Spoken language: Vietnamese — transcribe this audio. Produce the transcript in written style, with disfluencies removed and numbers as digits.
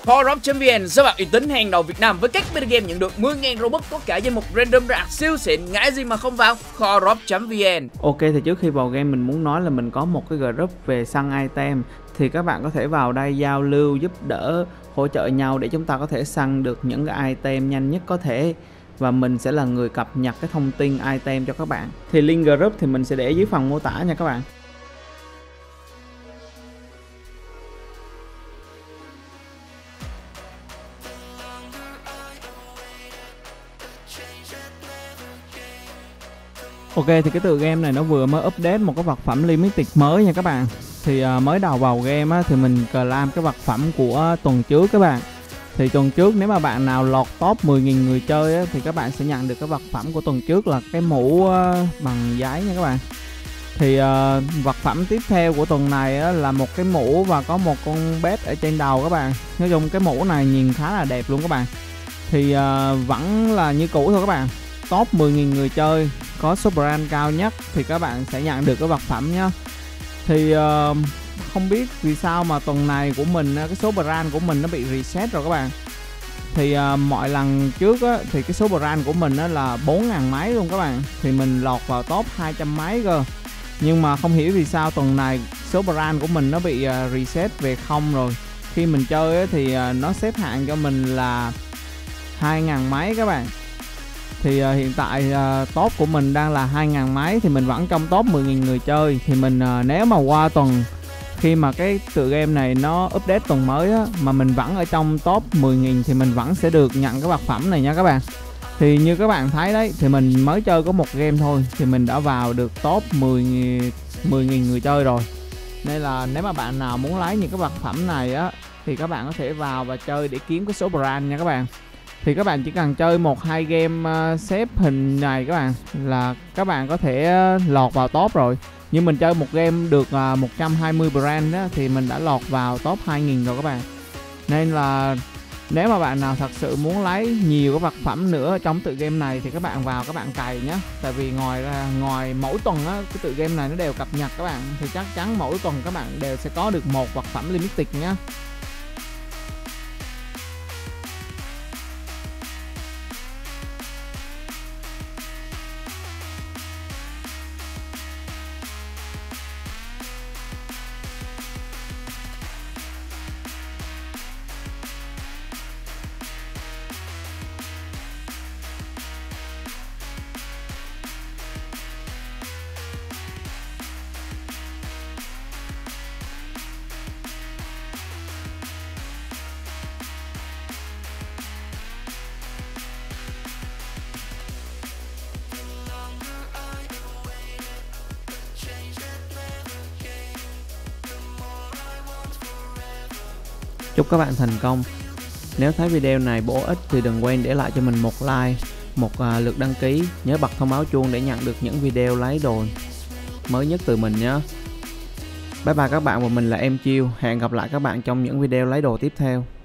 Khorop.vn, sới bạc uy tín hàng đầu Việt Nam với các beta game nhận được 10.000 Robux có cả danh mục random rạc siêu xịn, ngại gì mà không vào Khorop.vn. Ok, thì trước khi vào game mình muốn nói là mình có một cái group về săn item, thì các bạn có thể vào đây giao lưu, giúp đỡ, hỗ trợ nhau để chúng ta có thể săn được những cái item nhanh nhất có thể. Và mình sẽ là người cập nhật cái thông tin item cho các bạn. Thì link group thì mình sẽ để dưới phần mô tả nha các bạn. Ok, thì cái tựa game này nó vừa mới update một cái vật phẩm limited mới nha các bạn. Thì mới đầu vào game á, thì mình claim cái vật phẩm của tuần trước các bạn. Thì tuần trước nếu mà bạn nào lọt top 10.000 người chơi á, thì các bạn sẽ nhận được cái vật phẩm của tuần trước là cái mũ bằng giấy nha các bạn. Thì vật phẩm tiếp theo của tuần này á, là một cái mũ và có một con bet ở trên đầu các bạn. Nói chung cái mũ này nhìn khá là đẹp luôn các bạn. Thì vẫn là như cũ thôi các bạn. Top 10.000 người chơi có số brand cao nhất thì các bạn sẽ nhận được cái vật phẩm nhá. Thì không biết vì sao mà tuần này của mình cái số brand của mình nó bị reset rồi các bạn. Thì mọi lần trước á, thì cái số brand của mình là 4.000 mấy luôn các bạn. Thì mình lọt vào top 200 mấy cơ. Nhưng mà không hiểu vì sao tuần này số brand của mình nó bị reset về không rồi. Khi mình chơi á, thì nó xếp hạng cho mình là 2.000 mấy các bạn. Thì hiện tại top của mình đang là 2.000 mấy. Thì mình vẫn trong top 10.000 người chơi. Thì mình nếu mà qua tuần, khi mà cái tựa game này nó update tuần mới á, mà mình vẫn ở trong top 10.000 thì mình vẫn sẽ được nhận cái vật phẩm này nha các bạn. Thì như các bạn thấy đấy, thì mình mới chơi có một game thôi thì mình đã vào được top 10.000 người chơi rồi. Nên là nếu mà bạn nào muốn lấy những cái vật phẩm này á, thì các bạn có thể vào và chơi để kiếm cái số brand nha các bạn. Thì các bạn chỉ cần chơi 1-2 game xếp hình này các bạn là các bạn có thể lọt vào top rồi. Như mình chơi một game được 120 brand đó, thì mình đã lọt vào top 2.000 rồi các bạn. Nên là nếu mà bạn nào thật sự muốn lấy nhiều cái vật phẩm nữa trong tựa game này thì các bạn vào các bạn cày nhé. Tại vì ngoài mỗi tuần á, cái tựa game này nó đều cập nhật các bạn. Thì chắc chắn mỗi tuần các bạn đều sẽ có được một vật phẩm limited nhé. Chúc các bạn thành công. Nếu thấy video này bổ ích thì đừng quên để lại cho mình một like, một lượt đăng ký. Nhớ bật thông báo chuông để nhận được những video lấy đồ mới nhất từ mình nhé. Bye bye các bạn, và mình là Em Chiêu. Hẹn gặp lại các bạn trong những video lấy đồ tiếp theo.